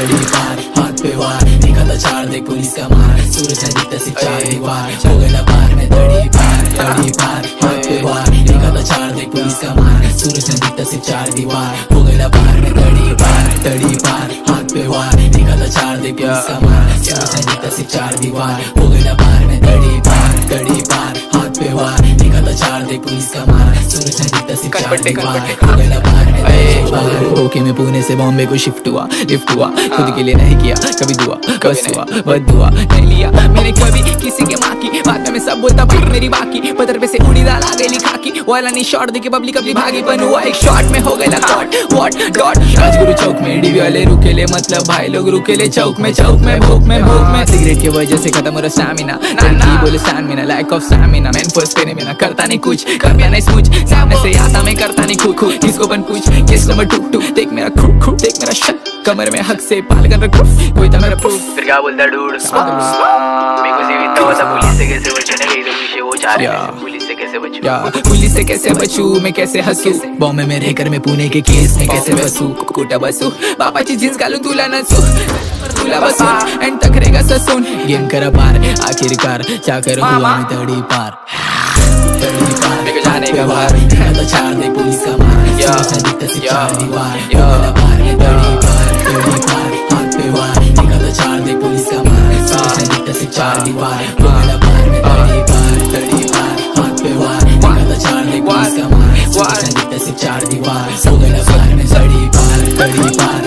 तड़ी पार, हाथ पे वार, देखा था चार देख पुलिस का मार, सूरज दिखता सिर्फ चार दीवार, हो गया पार में तड़ी पार, हाथ पे वार, देखा था चार देख पुलिस का मार, सूरज दिखता सिर्फ चार दीवार, हो गया पार में तड़ी पार, हाथ पे वार, देखा था चार देख पुलिस का मार, सूरज दिखता सिर्फ चार दीवार, हो गया पार में तड़ी पार, हाथ पे वार, देखा था चार देख पुलिस का मार, सूरज दिखता सिर्फ चार दीवार, हो गया पार में तड़ी पार। ओके मैं पुणे से बॉम्बे को लिफ्ट हुआ, खुद के लिए नहीं किया कभी दुआ, बस हुआ बदुआ नहीं लिया मैंने कभी किसी के माँ की बात में सब बोलता बात मेरी बाकी, पत्थर पे से उड़ी दाल आ गई खाकी, वाला नहीं शॉट देके पब्लिक अपनी भागी, पण हुआ एक शॉट में हो गया थॉट व्हाट डॉट। राजगुरु चौक में डीवी वाले रुकेले, मतलब भाई लोग रुकेले चौक में भूख में सिगरेट की वजह से खत्म हो रहा स्टैमिना, लड़की बोले stamina lack of stamina, man first पे नहीं करता नहीं कुछ, कभी नहीं स्मूच सामने से आता मैं करता नहीं खुद किसको बन पूछ, केस नंबर 2 देख मेरा खूब देख मेरा शक, कमर में हक से पाल कर रखो कोई तो मेरा प्रूफ, फिर क्या बोलता डूड मेरे को जीवित हुआ था पुलिस से कैसे बचने गई तो पीछे वो जा रहे हैं, पुलिस से कैसे बचूं, पुलिस से कैसे बचूं, मैं कैसे हंसूं, बॉम्बे में रहकर मैं पुणे के केस में कैसे बसूं, कुटा बसूं बापाची जीन्स घालूं तुला नसू तुला बसूं एंड तक रहेगा ससून, गेम करा पार आखिरकार चाकर हुआ मैं तड़ी पार मेरे को जाने का बाहर, तो चार दे पुलिस का मार, दिखता सिर्फ चार दीवार, पार में तड़ी पार, हाथ पे वार, देखा तो चार दे पुलिस का मार, दिखता सिर्फ चार दीवार, पार में तड़ी पार, हाथ पे वार, देखा तो चार दे पुलिस का मार, दिखता सिर्फ चार दीवार, हो गया पार में तड़ी पार